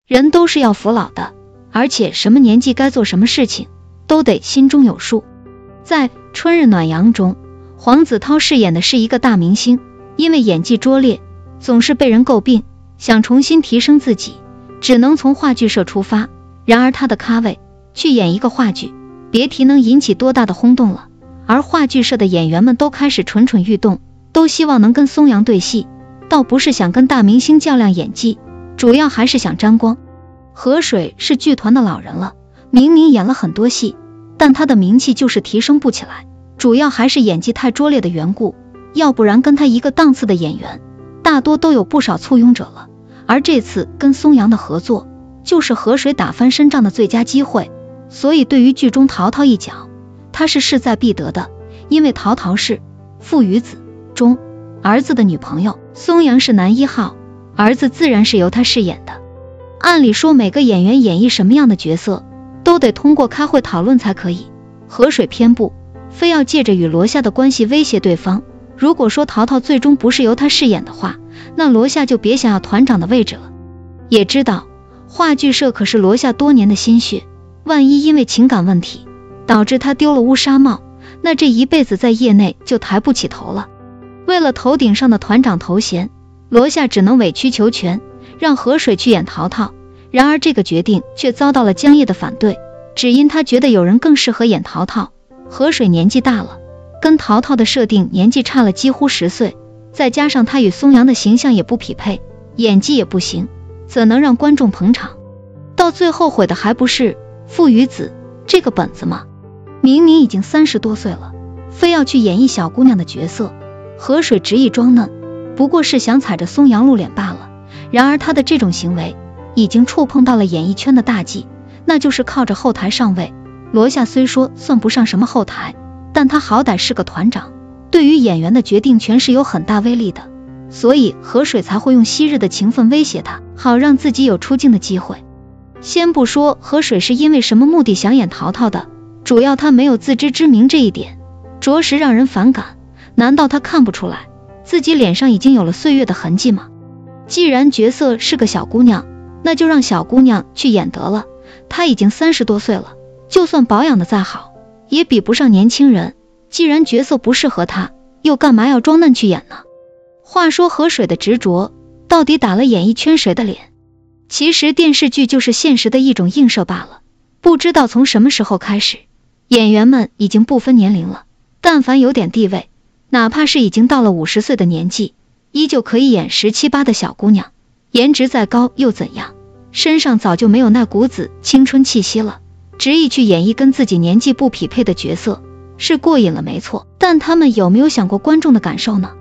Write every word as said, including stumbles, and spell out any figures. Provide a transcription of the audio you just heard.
人都是要服老的，而且什么年纪该做什么事情都得心中有数。在《春日暖阳》中，黄子韬饰演的是一个大明星，因为演技拙劣，总是被人诟病，想重新提升自己，只能从话剧社出发。然而他的咖位去演一个话剧，别提能引起多大的轰动了。而话剧社的演员们都开始蠢蠢欲动，都希望能跟松阳对戏，倒不是想跟大明星较量演技，主要还是想沾光。河水是剧团的老人了，明明演了很多戏，但他的名气就是提升不起来，主要还是演技太拙劣的缘故，要不然跟他一个档次的演员大多都有不少簇拥者了。而这次跟松阳的合作就是河水打翻身仗的最佳机会，所以对于剧中陶陶一角，他是势在必得的。因为陶陶是《父与子》中儿子的女朋友，松阳是男一号，儿子自然是由他饰演的。按理说每个演员演绎什么样的角色都得通过开会讨论才可以，河水偏不，非要借着与罗夏的关系威胁对方。如果说陶陶最终不是由他饰演的话，那罗夏就别想要团长的位置了。也知道话剧社可是罗夏多年的心血，万一因为情感问题导致他丢了乌纱帽，那这一辈子在业内就抬不起头了。为了头顶上的团长头衔，罗夏只能委曲求全，让河水去演陶陶。然而这个决定却遭到了江夜的反对，只因他觉得有人更适合演陶陶。河水年纪大了，跟陶陶的设定年纪差了几乎十岁，再加上他与松阳的形象也不匹配，演技也不行，怎能让观众捧场？到最后悔的还不是《父与子》这个本子吗？明明已经三十多岁了，非要去演绎小姑娘的角色。河水执意装嫩，不过是想踩着松阳露脸罢了。然而他的这种行为已经触碰到了演艺圈的大忌，那就是靠着后台上位。罗夏虽说算不上什么后台，但他好歹是个团长，对于演员的决定权是有很大威力的，所以河水才会用昔日的情分威胁他，好让自己有出镜的机会。先不说河水是因为什么目的想演陶陶的，主要他没有自知之明这一点着实让人反感。难道他看不出来自己脸上已经有了岁月的痕迹吗？既然角色是个小姑娘，那就让小姑娘去演得了。她已经三十多岁了，就算保养的再好，也比不上年轻人。既然角色不适合她，又干嘛要装嫩去演呢？话说河水的执着到底打了演艺圈谁的脸？其实电视剧就是现实的一种映射罢了。不知道从什么时候开始，演员们已经不分年龄了，但凡有点地位，哪怕是已经到了五十岁的年纪，依旧可以演十七八的小姑娘，颜值再高又怎样？身上早就没有那股子青春气息了，执意去演绎跟自己年纪不匹配的角色，是过瘾了没错，但他们有没有想过观众的感受呢？